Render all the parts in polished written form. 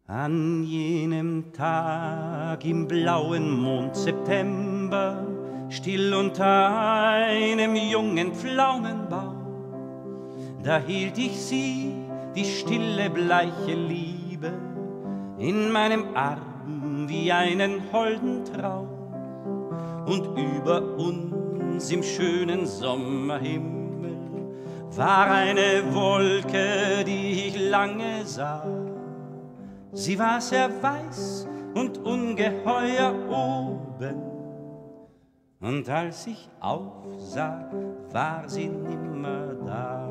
An jenem Tag im blauen Mond September, still unter einem jungen Pflaumenbaum, da hielt ich sie, die stille, bleiche Liebe, in meinem Arm wie einen holden Traum. Und über uns im schönen Sommerhimmel war eine Wolke, die ich lange sah. Sie war sehr weiß und ungeheuer oben, und als ich aufsah, war sie nimmer da.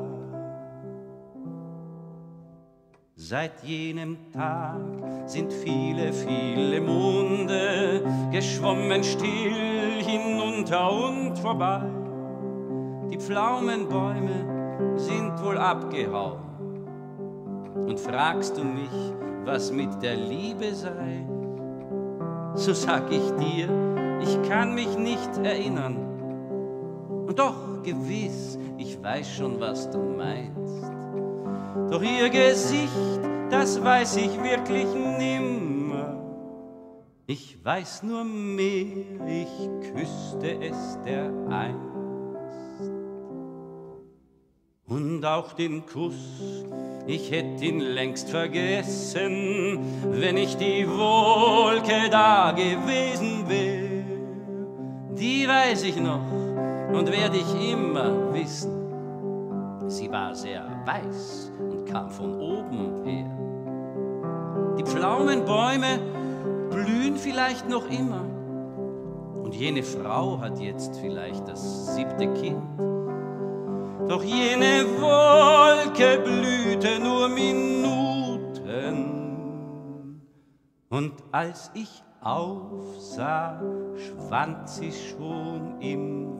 Seit jenem Tag sind viele, viele Monde geschwommen still hinunter und vorbei. Die Pflaumenbäume sind wohl abgehauen. Und fragst du mich, was mit der Liebe sei? So sag ich dir, ich kann mich nicht erinnern. Und doch gewiss, ich weiß schon, was du meinst. Doch ihr Gesicht, das weiß ich wirklich nimmer. Ich weiß nur mehr, ich küsste es dereinst. Und auch den Kuss, ich hätt ihn längst vergessen, wenn ich die Wolke da gewesen wär. Die weiß ich noch und werd ich immer wissen. Sie war sehr weiß und kam von oben her. Die Pflaumenbäume blühen vielleicht noch immer. Und jene Frau hat jetzt vielleicht das 7. Kind. Doch jene Wolke blühte nur Minuten. Und als ich aufsah, schwand sie schon im